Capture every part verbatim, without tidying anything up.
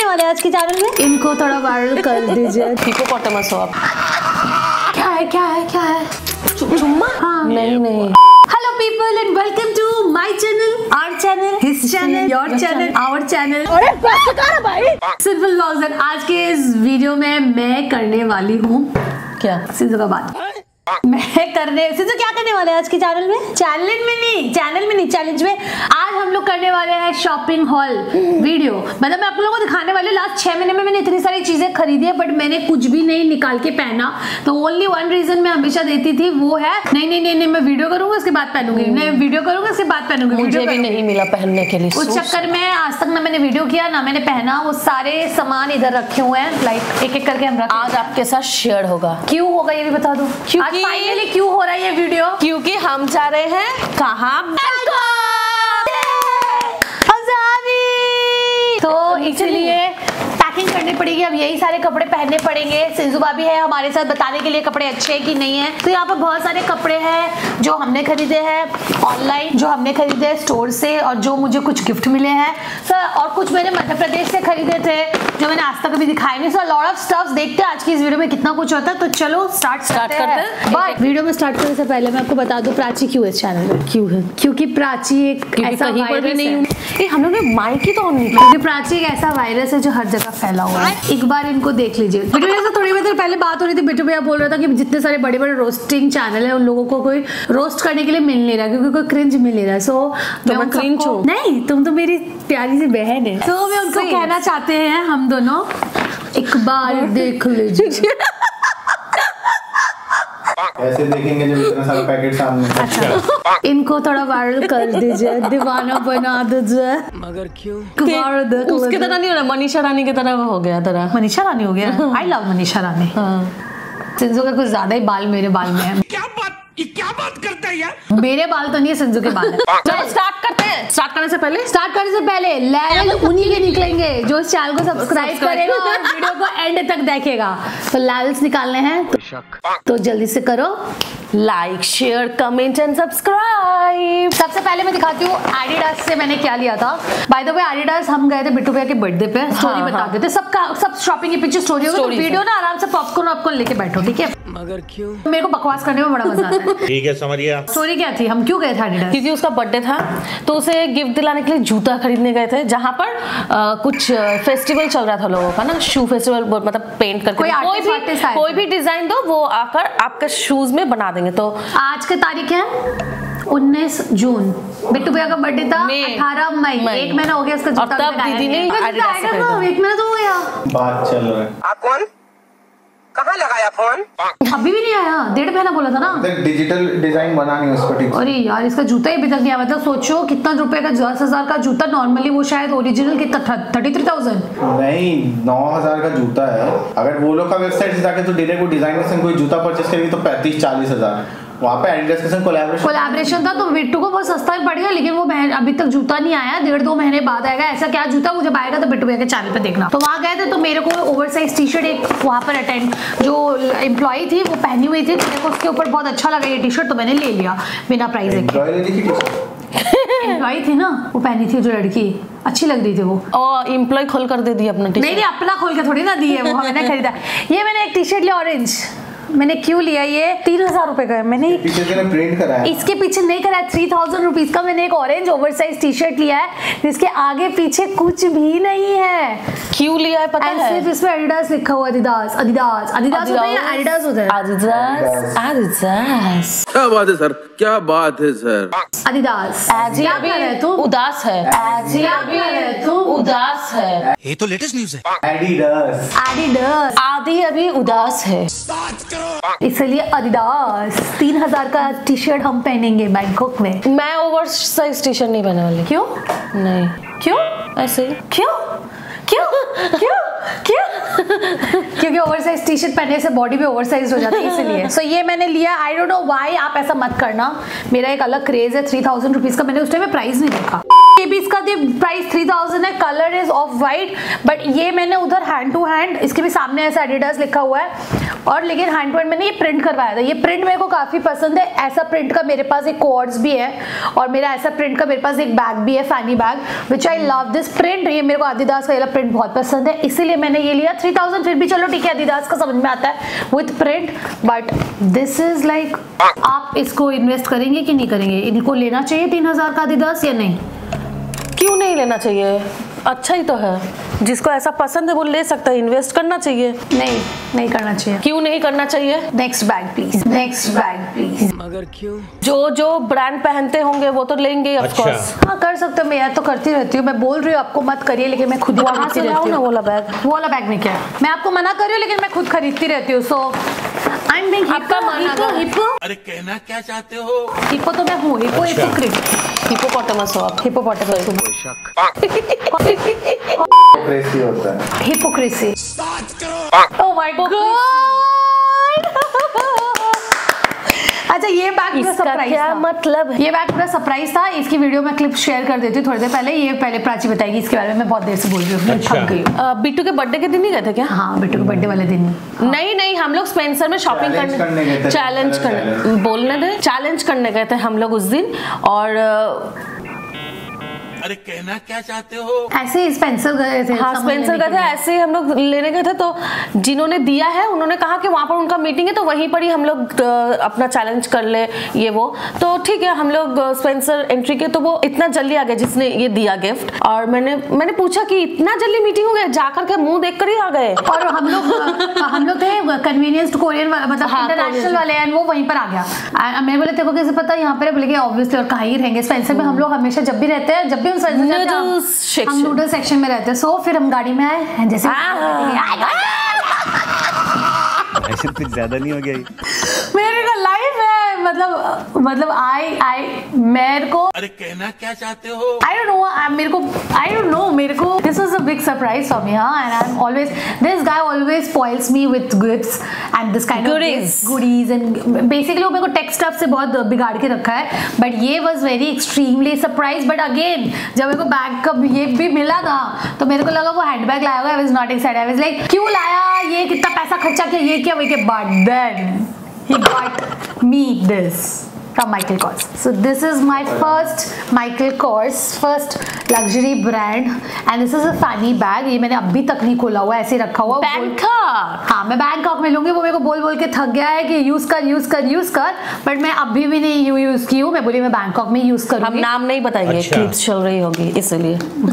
वाले आज के चैनल में? इनको थोड़ा वायरल कर दीजिए। हिपोपोटामस हो आप। क्या है क्या है क्या है? चुम्मा? हाँ। नहीं नहीं। Hello people and welcome to my channel, our channel, his channel, your channel, our channel. अरे बस कर भाई। Simple vlogs. आज के इस वीडियो में मैं करने वाली हूँ क्या? सिंधु का बात मैं करने सिंधु क्या करने वाले हैं आज के चैनल में? चैनल में नहीं, चैनल में नहीं, चैलेंज में। आज हम लोग करने वाले हैं शॉपिंग हॉल वीडियो। मतलब मैं आप लोगों को दिखाने वाली हूँ लास्ट छह महीने में मैंने इतनी सारी चीजें खरीदी है, बट मैंने कुछ भी नहीं निकाल के पहना। तो ओनली वन रीजन मैं हमेशा देती थी, वो है नहीं नहीं नहीं नहीं मैं वीडियो करूंगा उसके बाद पहनूंगी, मैं वीडियो करूंगा उसके बाद पहनूंगी। मुझे भी नहीं मिला पहनने के लिए। उस चक्कर में आज तक ना मैंने वीडियो किया ना मैंने पहना। वो सारे सामान इधर रखे हुए हैं, लाइक एक एक करके हम रख। आज आपके साथ शेयर होगा। क्यों होगा ये भी बता दो। क्योंकि फाइनली क्यों हो रहा है ये वीडियो? क्योंकि हम जा रहे हैं कहाँ? तो इसलिए पैकिंग करनी पड़ेगी। अब यही सारे कपड़े पहनने पड़ेंगे। सिंधु भाभी है हमारे साथ बताने के लिए कपड़े अच्छे हैं कि नहीं है। तो यहाँ पर बहुत सारे कपड़े हैं जो हमने खरीदे हैं ऑनलाइन, जो हमने खरीदे हैं स्टोर से, और जो मुझे कुछ गिफ्ट मिले हैं सर, और कुछ मैंने मध्य प्रदेश से खरीदे थे जो मैंने आज तक कभी दिखाए नहीं। So lot of stuffs. देखते हैं आज की इस वीडियो में कितना कुछ होता है। तो चलो स्टार्ट स्टार्ट करते हैं। बट वीडियो में स्टार्ट करने से पहले मैं आपको बता दूं प्राची क्यों इस चैनल में क्यों है। क्योंकि प्राची एक ऐसा कहीं पर भी नहीं है। हम लोग ने माइक ही तो ऑन नहीं किया। क्योंकि प्राची एक ऐसा वायरस है जो हर जगह फैला हुआ है। एक बार इनको देख लीजिए। बिट्टू भैया से थोड़ी देर पहले बात हो रही थी। बिट्टू भैया बोल रहा था कि जितने सारे बड़े बड़े रोस्टिंग चैनल है उन लोगों को कोई रोस्ट करने के लिए मिल नहीं रहा, क्योंकि कोई क्रिंज मिल नहीं रहा। सो तो मैं क्रिंज हूं? नहीं, तुम तो मेरी प्यारी सी बहन है। तो मैं उनको कहना चाहते हैं हम दोनों एक बार देख लीजिए। ऐसे देखेंगे जब इतना सारा पैकेट सामने। अच्छा, इनको थोड़ा वायरल कर दीजिए, दीवाना बना दीजिए। मगर क्यों? उसकी तरह नहीं हो रहा, मनीषा रानी की तरह हो गया तरह। मनीषा रानी हो गया। I love Manisha Rani. सिंधु का कुछ ज्यादा ही बाल मेरे बाल में है। क्या बात ये क्या बात करता है यार? मेरे बाल तो नहीं है, सिंधु के बाल है। चलो स्टार्ट करते हैं। स्टार्ट करने से पहले स्टार्ट करने से पहले लेवल उन्हीं के निकलेंगे जो इस चैनल को सब्सक्राइब करेगा और वीडियो को एंड तक देखेगा। तो लेवल्स निकालने हैं तो, तो जल्दी से करो like share comment and subscribe. सबसे पहले मैं दिखाती हूँ एडिडास से मैंने क्या लिया था। बाय द वे एडिडास हम गए थे बिट्टू भैया के बर्थडे पे। स्टोरी हाँ, बता हाँ। देते सबका सब शॉपिंग की पिक्चर स्टोरी होगी। तो वीडियो ना आराम से पॉपकॉर्न वॉपकॉर्न लेके बैठो, ठीक है? मगर क्यों? मेरे को बकवास करने में बड़ा मजा आता है। ठीक है समझ गया। स्टोरी क्या थी, हम क्यों गए थे एडिडास? क्योंकि उसका बर्थडे था तो उसे गिफ्ट दिलाने के लिए जूता खरीदने गए थे, जहाँ पर आ, कुछ फेस्टिवल चल रहा था लोगों का ना, शू फेस्टिवल। मतलब पेंट करके कोई कोई भी आर्टिस्ट आए कोई भी डिजाइन दो वो आकर आपके शूज में बना देंगे। तो आज की तारीख है उन्नीस जून। बिट्टू भैया का बर्थडे था अठारह मई। एक महीना हो गया उसका जूता। और तब दीदी ने एक महीना तो हो गया। बात चल रहा है। आप कौन? कहाँ लगाया फोन? अभी भी नहीं आया, डेढ़ महीना बोला था ना। डिजिटल डिजाइन बनानी है उसको, ठीक है? अरे यार इसका जूता ही अभी तक नहीं आया। मतलब सोचो कितना रुपए का, दस हजार का जूता नॉर्मली वो शायद ओरिजिनल कितना थर्टी थ्री थाउजेंड नहीं, नौ हजार का जूता है। अगर वो लोग का वेबसाइट से जाके तो डायरेक्ट वो डिजाइन के संग कोई जूता परचेस करेगी तो पैंतीस चालीस हजार। वहाँ पे एडिडास के संग कोलैबोरेशन कोलैबोरेशन था तो बिट्टू को बहुत सस्ता ही पड़ गया। लेकिन वो अभी तक जूता नहीं आया, डेढ़ दो महीने बाद आएगा। ऐसा क्या जूता, वो जब आएगा तो बिट्टू भैया के चैनल पे देखना। तो वहाँ गए थे तो मेरे को ओवर साइज टी शर्ट एक वहाँ पर अटेंड जो एम्प्लॉय थी वो पहनी हुई थी, तो मेरे को उसके ऊपर बहुत अच्छा लगा ये टी शर्ट, तो मैंने ले लिया बिना प्राइस देखे। एम्प्लॉय थी ना वो पहनी थी जो लड़की, अच्छी लग रही थी वो। और एम्प्लॉय खोल कर दे दी अपना टी शर्ट। नहीं नहीं अपना खोल के थोड़ी ना दी है वो, मैंने खरीदा। ये मैंने एक टी शर्ट लिया ऑरेंज। मैंने क्यों लिया, ये तीन हजार रुपए का है। मैंने पीछे से प्रिंट कराया, इसके पीछे नहीं कराया। थ्री थाउजेंड रुपीज का मैंने एक ऑरेंज ओवरसाइज टी शर्ट लिया है जिसके आगे पीछे कुछ भी नहीं है। क्यों लिया है पता है? सिर्फ इसमें एडिडास लिखा हुआ। एडिडास एडिडास एडिडास होता है या एडिडास होता है? Adidas Adidas. क्या बात है सर, क्या बात है सर। एडिडास। आजी अभी तू उदास है। आजी अभी तू उदास है। ये तो लेटेस्ट न्यूज़ है। Adidas Adidas. आदि अभी उदास है इसलिए एडिडास। तीन हजार का टी शर्ट हम पहनेंगे बैंकॉक में। मैं ओवर साइज टी शर्ट नहीं पहनने वाली। क्यों नहीं? क्यों ऐसे ही। क्यों क्यों क्यों क्यों क्योंकि ओवरसाइज टी शर्ट पहनने से बॉडी भी ओवरसाइज हो जाती है इसलिए। सो so, ये मैंने लिया। आई डोंट नो व्हाई, आप ऐसा मत करना। मेरा एक अलग क्रेज है। थ्री थाउजेंड रुपीज का मैंने उस टाइम में प्राइस नहीं देखा। ये भी इसका प्राइस थ्री थाउजेंड है, colour is off white, but ये मैंने उधर हैंड टू हैंड, इसके भी सामने ऐसा एडिडास लिखा हुआ है, और लेकिन हैंड टू हैंड मैंने ये प्रिंट करवाया था। ये प्रिंट मेरे को काफी पसंद है। ऐसा प्रिंट का मेरे पास एक कोर्ड्स भी है, और मेरा ऐसा प्रिंट का मेरे पास एक बैग भी है, fanny bag, which I love this print. ये मेरे को आदिदास का ये प्रिंट बहुत पसंद है, इसीलिए मैंने ये लिया। थ्री थाउजेंड फिर भी चलो ठीक है, आदिदास का समझ में आता है with print, but this is like, आप इसको इन्वेस्ट करेंगे कि नहीं करेंगे? इनको लेना चाहिए तीन हजार का आदिदास या नहीं? क्यों नहीं लेना चाहिए, अच्छा ही तो है। जिसको ऐसा पसंद है वो ले सकता है, इन्वेस्ट करना चाहिए। नहीं, नहीं करना चाहिए। क्यों नहीं करना चाहिए? Next bag please, next bag please. मगर क्यों? जो जो ब्रांड पहनते होंगे वो तो लेंगे ऑफ कोर्स। हाँ कर सकते हो, मैं यार तो करती रहती हूँ। मैं बोल रही हूँ आपको मत करिए, लेकिन मैं खुद ही वहाँ से खरीदती लाओ रहती ना हूँ। वो वाला बैग। वो वाला बैग में क्या है? मैं आपको मना कर रही हूँ, लेकिन मैं खुद खरीदती रहती हूँ। सो आई एम बीइंग आपका मना हिप्पो, कर- हिप्पो, अरे कहना क्या चाहते हो? हिप्पो तो मैं हूँ, हिप्पो, हिपोक्रेट, हिप्पोपोटामस हो आप। हिप्पोपोटामस हूँ। क्रेजी होता है। हिपोक्रेसी। Oh my god. अच्छा ये बैग पूरा इसका सरप्राइज क्या था। मतलब है? ये बैग पूरा सरप्राइज था। इसकी वीडियो में क्लिप शेयर कर देती हूँ थोड़ी देर पहले। ये पहले प्राची बताएगी इसके बारे में, मैं बहुत देर से बोल रही हूँ, मैं थक गई हूँ। अ, बिट्टू के बर्थडे के दिन ही गए थे क्या? हाँ बिट्टू के बर्थडे वाले दिन। नहीं नहीं, हम लोग स्पेंसर में शॉपिंग Challenge करने करने गए थे। चैलेंज करने Challenge। बोलने दे चैलेंज करने गए थे हम लोग उस दिन। और अ, अरे कहना क्या चाहते हो? ऐसे ही स्पेंसर गए थे। हाँ सामान स्पेंसर लेने गए के थे, लिए। ऐसे ही हम लोग लेने गए थे। तो जिन्होंने दिया है उन्होंने कहा कि वहाँ पर उनका मीटिंग है, तो वहीं पर ही हम लोग अ, अपना चैलेंज कर ले ये वो। तो ठीक है, हम लोग अ, स्पेंसर एंट्री के, तो वो इतना जल्दी आ गया जिसने ये दिया गिफ्ट। और मैंने मैंने पूछा कि इतना जल्दी मीटिंग हो गया, जाकर के मुंह देख कर ही आ गए। और हम लोग हम लोग थे कन्वीनियंस कोरियन मतलब हाँ, इंटरनेशनल कोरियन। वाले, एंड वो वहीं पर आ गया। आ, मैं बोले तेरे को कैसे पता यहाँ पर? बोले कि ऑब्वियसली, और कहाँ ही रहेंगे स्पेंसर में। हम लोग हमेशा जब भी रहते हैं, जब भी हम स्पेंसर जाते हैं, हम- Noodles section। हम नूडल सेक्शन में रहते हैं। सो फिर हम गाड़ी में आए, जैसे ऐसे कुछ ज्यादा नहीं हो गया ये? मेरे को लाइफ है, मतलब मतलब आई आई मेरे को अरे कहना क्या चाहते हो? I don't know, I, मेरे को I don't know, मेरे को this was a big surprise for me, हाँ, and I'm always, this guy always spoils me with gifts and this kind Goodies. of gifts, goodies and basically वो मेरे को tech stuff से बहुत बिगाड़ के रखा है, but ये was very extremely surprised, but again जब मेरे को बैग का ये भी मिला ना, तो मेरे को लगा वो हैंड बैग लाया होगा। I was not excited, I was like क्यों लाया ये, कितना पैसा खर्चा किया, ये क्या वही के, but then he got me this from Michael Kors. So this is my first Michael Kors, first luxury brand, and this is a funny bag. ये मैंने अभी तक नहीं खोला हुआ, ऐसे रखा हुआ। बैंकॉक। हाँ मैं बैंकॉक में लूंगी। वो मेरे को बोल बोल के थक गया है कि यूज कर यूज कर यूज कर, बट मैं अभी भी नहीं यू यूज की हूँ। मैं बोली मैं बैंकॉक में यूज हम करूंगी। नाम नहीं बताएंगे, क्लिप्स चल रही होगी इसलिए।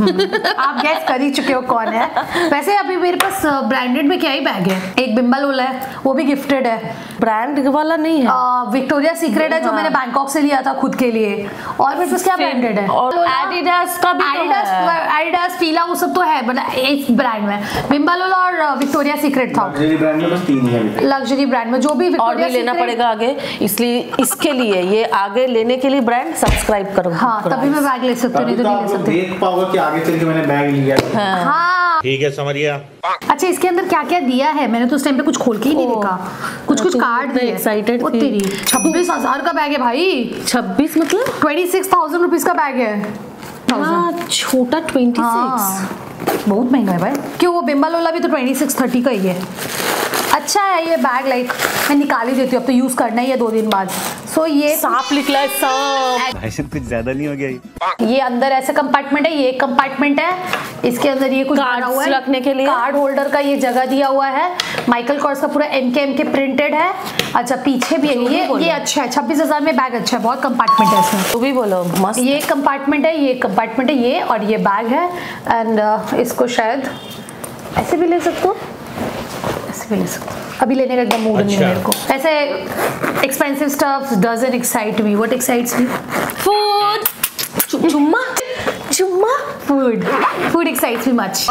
आप गैस कर ही चुके हो कौन है। वैसे अभी मेरे पास ब्रांडेड में क्या ही बैग है, एक बिम्बालोला है, वो भी गिफ्टेड है, ब्रांड वाला नहीं है। विक्टोरिया सीक्रेट है जो मैंने बैंकॉक से लिया था खुद के लिए। और मेरे पास क्या ब्रांडेड है, और एडिडास का भी तो एडिडास है। एडिडास फीला वो सब तो है, बट इस ब्रांड में बिम्बालोला और विक्टोरिया सीक्रेट था। लग्जरी ब्रांड में बस तीन ही है। लग्जरी ब्रांड में जो भी और भी विक्टोरिया लेना सीक्रेट- पड़ेगा आगे, इसलिए इसके लिए ये आगे लेने के लिए ब्रांड सब्सक्राइब करो। हाँ तभी मैं बैग ले सकती हूँ, नहीं तभी तो तो नहीं आप ले लोग सकती। देख पाओगे कि आगे चल के मैंने बैग लिया। हाँ ठीक है, समझ गया। अच्छा इसके अंदर क्या क्या दिया है, मैंने तो उस टाइम पे कुछ खोल के ही नहीं ओह, देखा। कुछ कुछ तुम कार्ड इतने दिए। excited वो थी। तेरी छब्बीस हजार का बैग है भाई, छब्बीस मतलब ट्वेंटी सिक्स थाउजेंड रुपीज का बैग है। हाँ, छोटा ट्वेंटी हाँ, बहुत महंगा है भाई। क्यों, वो बिम्बालोला भी तो ट्वेंटी सिक्स थर्टी का ही है। अच्छा है ये बैग, लाइक मैं निकाल ही देती हूँ, अब तो यूज करना ही है दो दिन बाद। सो so, ये सांप निकला है, सांप। ऐसे कुछ ज्यादा नहीं हो गया ये? ये अंदर ऐसे कंपार्टमेंट है, ये एक कंपार्टमेंट है, इसके अंदर ये कुछ Cards बना हुआ है रखने के लिए। कार्ड होल्डर का ये जगह दिया हुआ है। माइकल कॉर्स का पूरा एम के एम के प्रिंटेड है। अच्छा पीछे भी है, जो भी ये बोलो। ये अच्छा है, छब्बीस हजार में बैग अच्छा है, बहुत कंपार्टमेंट है इसमें। तू भी बोलो, मस्त। ये कंपार्टमेंट है, ये कंपार्टमेंट है, ये और ये बैग है। एंड uh, इसको शायद ऐसे भी ले सकते हो, ऐसे भी ले सकते हो। अभी लेने का एकदम मूड नहीं है मेरे को। ऐसे expensive stuff doesn't excite me, what excites me? Food, चुम्मा चुम्मा, food food excites me much.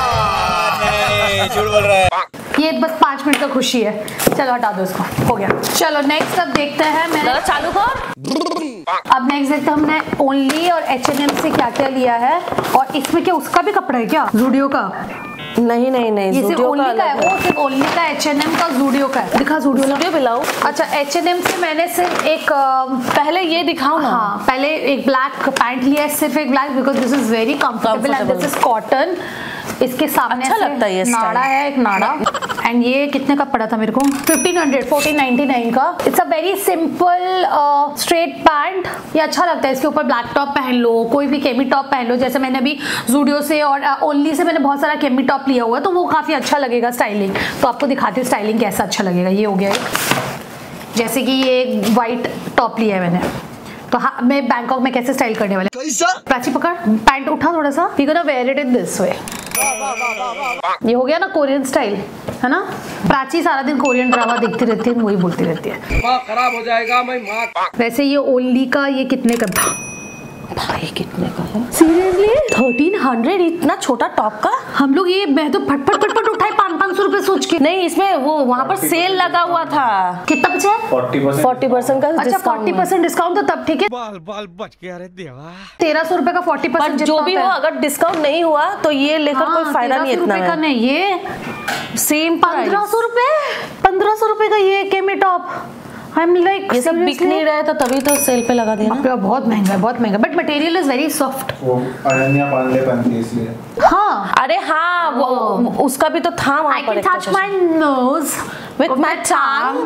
झूठ बोल रहा है। ये बस पाँच मिनट का खुशी है, चलो हटा दो इसको, हो गया। चलो नेक्स्ट अब देखते हैं। मैंने जरा चालू कर। अब नेक्स्ट देखते हैं हमने ओनली और एच एन एम से क्या क्या लिया है। और इसमें क्या उसका भी कपड़ा है क्या, ज़ूडियो का? नहीं नहीं नहीं, ये सिर्फ Zudio ओनली का है, अलग वो सिर्फ ओनली का एच एन एम का जूडियो का है। दिखा जूडियो Zudio भी लाओ। अच्छा एच एन एम से मैंने सिर्फ एक अ, पहले ये दिखाओ ना। हाँ पहले एक ब्लैक पैंट लिया है, सिर्फ एक black, because this is very comfortable and this is cotton. इसके सामने अच्छा से लगता है ये नाड़ा style। है, एक नाड़ा। एंड ये कितने का पड़ा था मेरे को? Fifteen hundred, fourteen ninety nine का। It's a very simple straight pant. ये अच्छा लगता है, इसके ऊपर ब्लैक टॉप पहन लो, कोई भी केमी टॉप पहन लो। जैसे मैंने अभी जूडियो से और ओनली से मैंने बहुत सारा केमी टॉप लिया हुआ है, तो वो काफी अच्छा लगेगा स्टाइलिंग। तो आपको दिखाती हूँ स्टाइलिंग कैसा अच्छा लगेगा। ये हो गया एक, जैसे कि ये एक व्हाइट टॉप लिया है मैंने, तो हाँ मैं बैंकॉक में कैसे स्टाइल करने वाले। प्राची पकड़, पैंट उठा थोड़ा सा, we gonna wear it in this way. ये हो गया ना कोरियन स्टाइल, है ना। प्राची सारा दिन कोरियन ड्रामा देखती रहती है, वही बोलती रहती है। माँ खराब हो जाएगा मैं माँ। वैसे ये ओनली का ये कितने का था भाई? कितने का है सीरियसली? थर्टीन हंड्रेड इतना छोटा टॉप का? हम लोग ये मैं तो फटफट फटफट उठाए पाँच पाँच सौ रुपए सोच के। नहीं, इसमें वो वहाँ पर सेल लगा हुआ था। कितना बचा है? फोर्टी परसेंट फोर्टी परसेंट का अच्छा discount फोर्टी है। परसेंट डिस्काउंट, तो तब ठीक है। बाल बाल बच गया रे देवा। तेरह सौ रुपए का फोर्टी पर परसेंट जो भी हो, अगर डिस्काउंट नहीं हुआ तो ये लेकर कोई फायदा नहीं इतना का में। नहीं, ये सेम पंद्रह सौ रुपए पंद्रह सौ रुपए का ये केमी टॉप। आई एम लाइक ये सब बिक नहीं रहे तो तभी तो सेल पे लगा दिया ना। बहुत महंगा है, बहुत महंगा, but material is very soft. वो अनन्या पांडे पहनती है इसलिए। हाँ अरे हाँ, वो उसका भी तो था वहाँ I पर। can touch my nose with my tongue।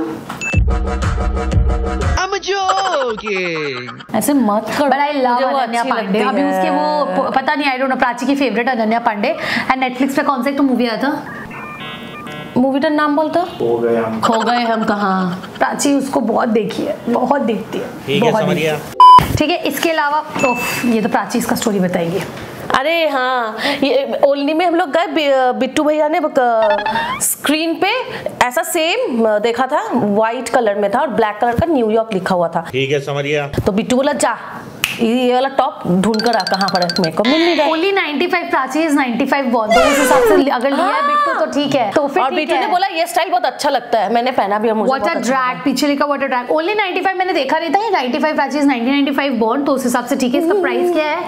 I'm joking। ऐसे मत करो। But I love मुझे वो अनन्या अच्छी पांडे। लगती अभी है। उसके वो प- पता नहीं, आई डोंट नो, प्राची की favourite Ananya Pandey. And Netflix पे कौन सा एक तो मूवी आया था, मूवी का नाम बोलता? हो गए हम। खो गए हम कहाँ। प्राची उसको बहुत देखी है, बहुत देखती है। ठीक है, बहुत समझ देखती है। गया। ठीक है, इसके अलावा उफ, ये तो प्राची इसका स्टोरी बताएगी। अरे हाँ, ये ओलनी में हम लोग गए, बि- बिट्टू भैया ने स्क्रीन पे ऐसा सेम देखा था, व्हाइट कलर में था और ब्लैक कलर का न्यूयॉर्क लिखा हुआ था। ठीक है, समझ गया। तो बिट्टू बोला जा ये वाला टॉप ढूंढ कर आ, कहाँ पर है, मेरे को मिल नहीं रहा है। Only ninety five, Prachi is ninety five born, तो उस हिसाब से अगर लिया है बिट्टू तो ठीक है। तो फिर और ठीक बिट्टू है। ने बोला ये स्टाइल बहुत अच्छा लगता है, मैंने पहना भी है, मुझे What बहुत a अच्छा drag, पीछे लिखा what a drag। Only ninety five मैंने देखा नहीं था, ये ninety five Prachi is ninety ninety five born, तो उस हिसाब से ठीक है। इसका प्राइस क्या है?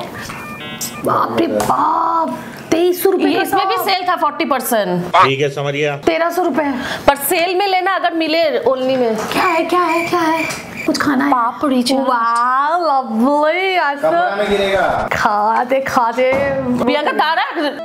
बाप रे बाप, तेईस सौ रुपए ये इसमें भी सेल था फोर्टी परसेंट। ठीक है, समझ गया। तेरह सौ रुपए। पर सेल में लेना अगर मिले ओनली में। क्या है क्या है क्या है? कुछ खाना है? पापड़ी चाट। वाह लवली, कपड़ा में गिरेगा। खाते खाते प्रियंका तारा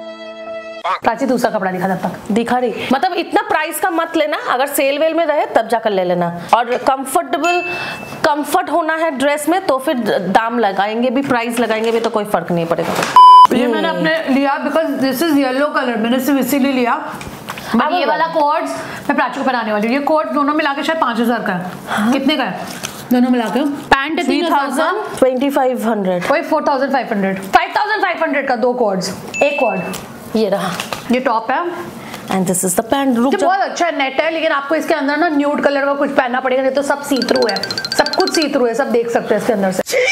प्राची दूसरा कपड़ा दिखा तब तक। दिखा रही, मतलब इतना प्राइस का मत लेना, अगर सेल वेल में रहे तब जाकर ले लेना। और कंफर्टेबल कंफर्ट होना है ड्रेस में तो फिर दाम लगाएंगे भी, प्राइस लगाएंगे भी, तो कोई फर्क नहीं पड़ेगा। ये मैंने अपने लिया because this is yellow colour, मैंने सिर्फ इसीलिए लिया। अब ये वाला कोट्स मैं प्राची को पहनाने वाली हूँ। ये कोट दोनों मिला के शायद पाँच हजार का है। हाँ? कितने का है दोनों मिला के? पैंट है तीन हजार, ट्वेंटी फाइव हंड्रेड, वही four thousand five hundred, five thousand five hundred का दो कोट्स, एक कोट। ये रहा। ये टॉप है and this is the pant. रुक ये जा, बहुत अच्छा नेट है, लेकिन आपको इसके अंदर ना न्यूड कलर का कुछ पहनना पड़ेगा, नहीं तो सब सी थ्रू है, सब कुछ सी थ्रू है, सब देख सकते हैं इसके अंदर से।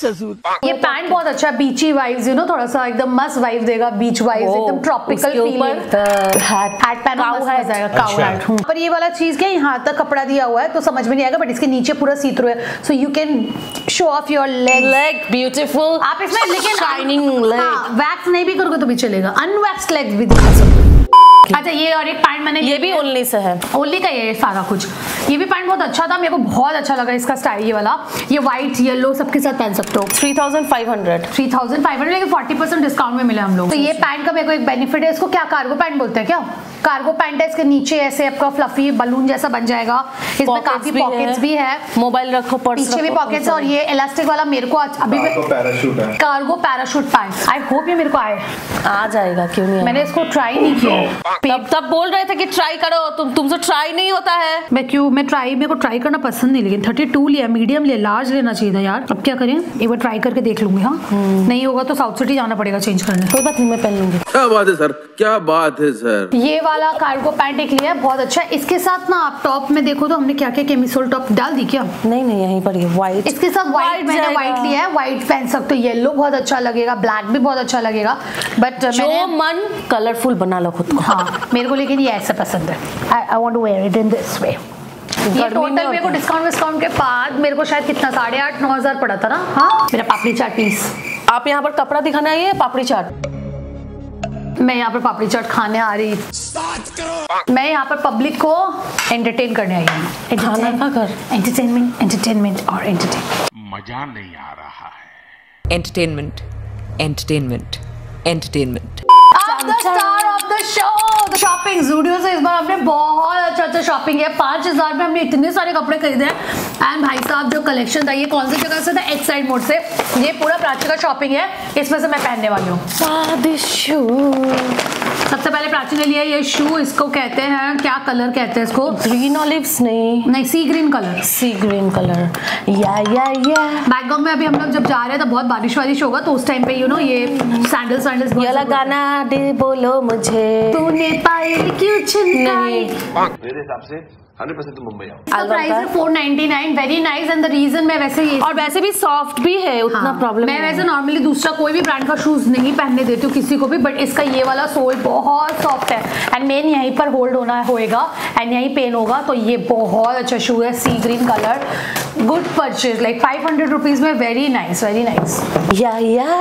ये पैंट बहुत अच्छा है, बीची वाइब्स, यू नो, थोड़ा सा एकदम मस्त वाइब देगा, बीच वाइब्स, एकदम ट्रॉपिकल फीलिंग। हैट हैट पहनो, काऊ मस्त हैट। मजा आएगा, काऊ अच्छा। हैट। पर ये वाला चीज क्या, यहाँ तक कपड़ा दिया हुआ है तो समझ में नहीं आएगा, बट इसके नीचे पूरा सी थ्रू है, so you can show off your leg. Leg beautiful, आप इसमें लेकिन शाइनिंग लेग। वैक्स नहीं भी करोगे तो भी चलेगा, अनवैक्स्ड लेग्स भी दिखा सकते हो। अच्छा, ये और एक पैंट मैंने ये भी ओनली से है, ओनली का ये सारा कुछ। ये भी पैंट बहुत अच्छा था, मेरे को बहुत अच्छा लगा इसका स्टाइल, ये वाला, ये व्हाइट येलो सबके साथ पहन सकते हो। Three thousand five hundred, three thousand five hundred, लेकिन फोर्टी परसेंट डिस्काउंट में मिला हम लोग। तो ये पैंट का मेरे को एक बेनिफिट है, इसको क्या कार्गो पैंट बोलते हैं क्या? कार्गो पैंट है, इसके नीचे ऐसे आपका फ्लफी बलून जैसा बन जाएगा, इसमें काफी पॉकेट्स भी है, मोबाइल रखो, पर्स पीछे भी पॉकेट्स है, और ये इलास्टिक वाला मेरे को आज- अभी आपको पैराशूट है। Cargo parachute pant, I hope ये मेरे को आए। आ जाएगा, क्यों नहीं? मैंने इसको ट्राई नहीं किया। तब तब बोल रहे थे कि ट्राई करो, तुम तुमसे ट्राई नहीं होता है। मैं क्यों मैं ट्राई मेरे को ट्राई करना पसंद नहीं, लेकिन थर्टी टू लिया, मीडियम लिया, लार्ज लेना चाहिए था यार। अब क्या करें, एक बार ट्राई करके देख लूंगी। हाँ नहीं होगा तो साउथ सिटी जाना पड़ेगा चेंज करने। कोई बात नहीं, मैं पहन लूंगी। क्या बात है सर, क्या बात है सर। ये वाला कार्गो पैंट एक लिया है, बहुत अच्छा है। इसके साथ ना आप टॉप में देखो तो हमने क्या क्या केमिसोल टॉप डाल दी क्या? नहीं नहीं, यहीं पर ये व्हाइट, इसके साथ व्हाइट मैंने जाएगा। व्हाइट लिया है, व्हाइट पहन सकते हो, येलो बहुत अच्छा लगेगा, ब्लैक भी बहुत अच्छा लगेगा, बट जो मन कलरफुल बना लो खुद को। हाँ मेरे को लेकिन ये ऐसा पसंद है, I want to wear it in this way. ये गर्मी टोटल में मेरे को होता है। डिस्काउंट विस्काउंट के बाद मेरे को शायद कितना साढ़े आठ नौ हजार पड़ा था ना। हाँ मेरा पापड़ी चाट पीस। आप यहाँ पर कपड़ा दिखाना है, ये पापड़ी चाट। मैं यहाँ पर पापड़ी चाट खाने आ रही, मैं यहाँ पर पब्लिक को एंटरटेन करने आई हूँ। खाना खा कर एंटरटेनमेंट एंटरटेनमेंट और एंटरटेन मजा नहीं आ रहा है। Entertainment, entertainment, entertainment. The star of the show shopping Zudio से इस बार हमने बहुत अच्छा अच्छा शॉपिंग किया। पाँच हजार में हमने इतने सारे कपड़े खरीदे हैं। एंड भाई साहब जो कलेक्शन था, ये कौन सी जगह से था? एक्स साइड मोड से। ये पूरा प्राची का शॉपिंग है, इसमें से मैं पहनने वाली हूँ। सबसे पहले प्राची ने लिया ये शू, इसको कहते हैं क्या कलर कहते हैं इसको? ग्रीन ऑलिव्स नहीं नहीं sea green colour, sea green colour. या या या बैंकॉक में अभी हम लोग जब जा रहे हैं तो बहुत बारिश वारिश होगा, तो उस टाइम पे यू नो ये सैंडल्स सैंडल्स ये वाला गाना दे बोलो मुझे तूने पाए क्यों छुनकाई। मेरे हिसाब से हंड्रेड परसेंट तो मुंबई आओ। प्राइस है four ninety nine, very nice. And the reason मैं वैसे ये और वैसे भी सॉफ्ट भी है, उतना प्रॉब्लम मैं वैसे नॉर्मली दूसरा कोई भी ब्रांड का शूज नहीं पहनने देती हूँ किसी को भी, बट इसका ये वाला सोल बहुत सॉफ्ट है एंड मेन यहीं पर होल्ड होना होएगा एंड यहीं पेन होगा। तो ये बहुत अच्छा शू है, sea green colour, good purchase, like five hundred rupees में। Very nice very nice. या या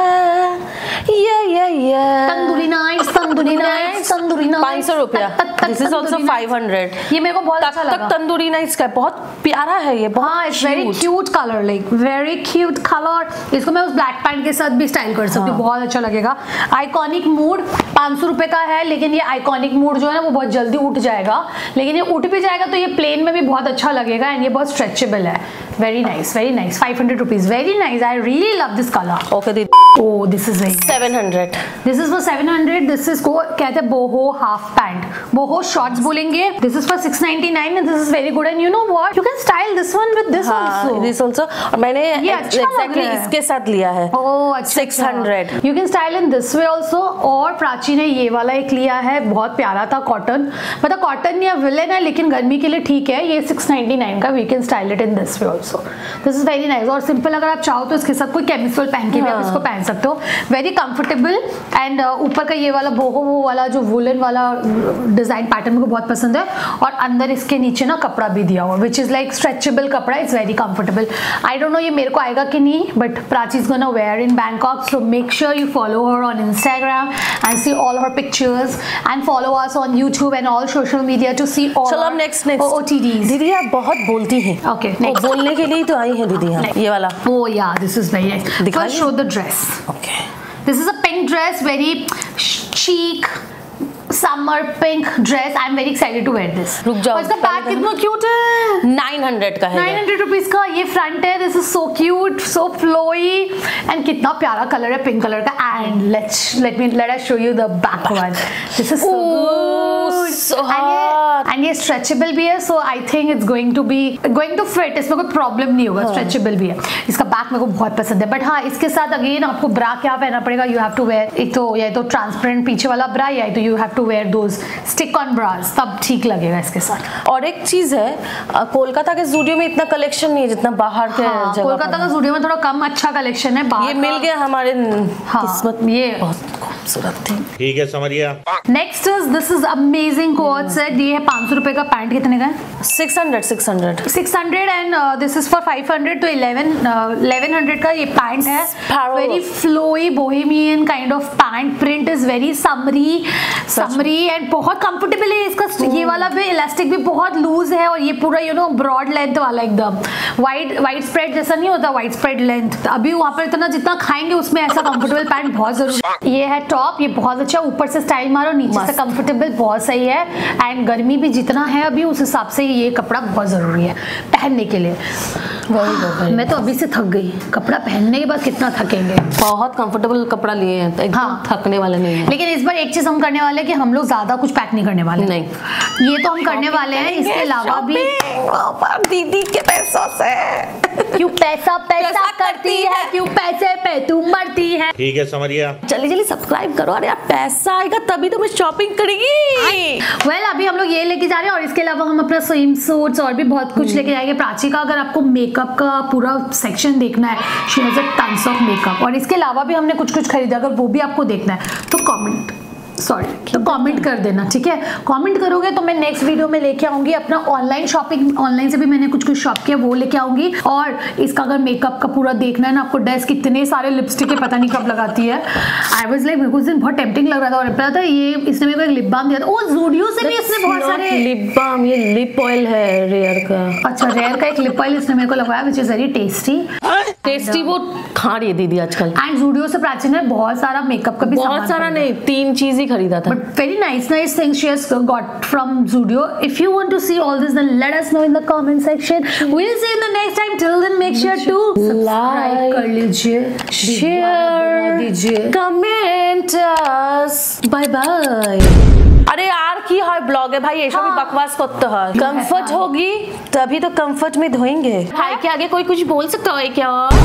या या या tandoori nice tandoori nice tandoori nice. पाँच सौ रुपया। This is also five hundred. ये मेरे को बहुत अच्छा लगा। तक तंदूरी नाइस का बहुत प्यारा है ये, बहुत हाँ it's very cute colour, like very cute colour. इसको मैं उस ब्लैक पैंट के साथ भी स्टाइल कर सकती हूँ, बहुत अच्छा लगेगा। आइकॉनिक मूड पाँच सौ रुपए का है, लेकिन ये आइकॉनिक मूड जो है ना वो बहुत जल्दी उठ जाएगा, लेकिन ये उठ भी जाएगा तो ये प्लेन में भी बहुत अच्छा लगेगा एंड ये बहुत स्ट्रेचेबल है। Very nice very nice. Five hundred rupees, very nice. I really love this colour. Okay दीदी। Oh this is seven hundred. This is for seven hundred. This is को कहते हैं boho half pant, boho shorts बोलेंगे। This is for six ninety nine and this is very good and you know what, you can style this one with this also. This also. और मैंने exactly इसके साथ लिया है। Oh अच्छा, six hundred. You can style in this way also. और प्राची ने ये वाला एक लिया है, बहुत प्यारा था, कॉटन, मतलब कॉटन या विलन है लेकिन गर्मी के लिए ठीक है। ये सिक्स नाइंटी नाइन का, we can style it in this way also. This is very nice. और सिंपल अगर आप चाहो तो इसके साथ कोई कैमिसोल पहन के भी आप इसको पहन सकते हो। वेरी कंफर्टेबल एंड ऊपर का ये वाला बोहो वो वाला जो वुलन वाला डिजाइन पैटर्न मेरे को बहुत पसंद है। और अंदर इसके नीचे ना कपड़ा भी दिया हुआ विच इज लाइक स्ट्रेचेबल कपड़ा, it's very comfortable. I don't know ये मेरे को आएगा कि नहीं, but Prachi is gonna wear in Bangkok, so make sure you follow her on Instagram and see all her pictures and follow us on YouTube and all social media to see all. चलो अब next next OOTDs. दीदी आप बहुत बोलती हैं। Okay next बोलने के लिए तो आई हैं दीदी यहाँ। ये वाला oh yeah this is very nice. दिखाइए। First show the dress. Okay. This is a pink dress, very chic summer pink dress. I'm very excited to wear this. रुक जाओ, और इसका बैग कितना क्यूट है, नाइन हंड्रेड का है। Nine hundred rupees का। ये फ्रंट है, this is so cute, so flowy and कितना प्यारा कलर है, पिंक कलर का। And let's let me let us show you the back one. This is so good, so hot. And ये stretchable भी है, so I think it's going to be going to fit, इसमें कोई problem नहीं होगा। Stretchable भी है, इसका बैक मेरे को बहुत पसंद है। बट हाँ इसके साथ अगेन आपको ब्रा क्या पहनना पड़ेगा, यू हैव टू वेयर एक तो या तो ट्रांसपेरेंट पीछे वाला ब्रा या तो you have to wear those stick on bras, तब ठीक लगेगा इसके साथ। और एक चीज है, अ, कोलकाता के जूडियो में इतना कलेक्शन नहीं है जितना बाहर के हाँ, जगह कोलकाता पर का जूडियो में थोड़ा कम अच्छा कलेक्शन है। ये मिल गया हमारे हाँ, किस्मत, ये बहुत खूबसूरत थी। ठीक है समरिया। Next is this is amazing coord set. ये है पाँच सौ रुपए का। पैंट कितने का है? Six hundred six hundred six hundred and this is for five hundred, तो इलेवन इलेवन हंड्रेड का ये पैंट है। Very flowy bohemian kind of pant, print is very summery summery एंड बहुत कंफर्टेबल है। इसका ये वाला भी इलास्टिक भी बहुत लूज है और ये पूरा यू नो ब्रॉड लेंथ वाला, एकदम वाइड वाइड स्प्रेड जैसा नहीं होता, वाइड स्प्रेड लेंथ। अभी वहाँ पर इतना जितना खाएंगे उसमें ऐसा कंफर्टेबल पैंट बहुत जरूरी। ये है टॉप, ये बहुत अच्छा, ऊपर से स्टाइल मारो, नीचे से कंफर्टेबल, बहुत सही है। एंड गर्मी भी जितना है अभी उस हिसाब से ये कपड़ा बहुत जरूरी है पहनने के लिए। मैं तो अभी से थक गई, कपड़ा पहनने के बाद कितना थकेंगे। बहुत कंफर्टेबल कपड़ा लिए हैं, एकदम हाँ, थकने वाले नहीं है। लेकिन इस बार एक चीज हम करने वाले हैं कि हम लोग ज्यादा कुछ पैक नहीं करने वाले। नहीं, ये तो हम करने वाले हैं, इसके अलावा भी दीदी के पैसों से क्यों पैसा पैसा करती है, क्यों पैसे पे तू मरती है। ठीक है समरिया। जल्दी जल्दी सब्सक्राइब करो, अरे यार पैसा आएगा तभी तो मैं शॉपिंग करेगी। वेल well, अभी हम लोग ये लेके जा रहे हैं और इसके अलावा हम अपना स्विम सूट्स और भी बहुत कुछ लेके जाएंगे। प्राची का अगर आपको मेकअप का पूरा सेक्शन देखना है, she has a tons of makeup, और इसके अलावा भी हमने कुछ कुछ खरीदा, अगर वो भी आपको देखना है तो कमेंट सॉरी, तो कमेंट कर देना, ठीक है। कमेंट करोगे तो मैं नेक्स्ट वीडियो में लेके आऊंगी अपना ऑनलाइन शॉपिंग, ऑनलाइन से भी मैंने कुछ कुछ शॉप किया वो लेके आऊंगी। और इसका अगर मेकअप का पूरा देखना है ना आपको, डेस्क कितने सारे लिपस्टिक पता नहीं कब लगाती है। आई वाज लाइक मेरे को उस दिन बहुत टेम्पटिंग लग रहा था और पता था ये इसने मेरे को एक लिप बाम दिया था। ओ ज़ूडियो से भी इसने बहुत सारे लिप बाम, ये लिप ऑयल है रेयर का। अच्छा, रेयर का एक लिप ऑयल इसने मेरे को लगाया which is very tasty. Tasty वो खा रही है दीदी आजकल। एंड ज़ूडियो से प्राची ने बहुत सारा मेकअप का भी सामान, बहुत सारा नहीं, तीन चीज ही खरीदा था। But very nice, nice things she has got from Zudio. If you want to see all this, then let us know in the comment section. We'll see you in the next time. Till then, make sure to subscribe कर लीजिए, share, comment us. Bye bye. अरे यार की हाय blog है भाई, ये सब बकवास करते हैं। कंफर्ट होगी तभी तो कंफर्ट में धोएंगे। भाई के आगे कोई कुछ बोल सकता है क्या?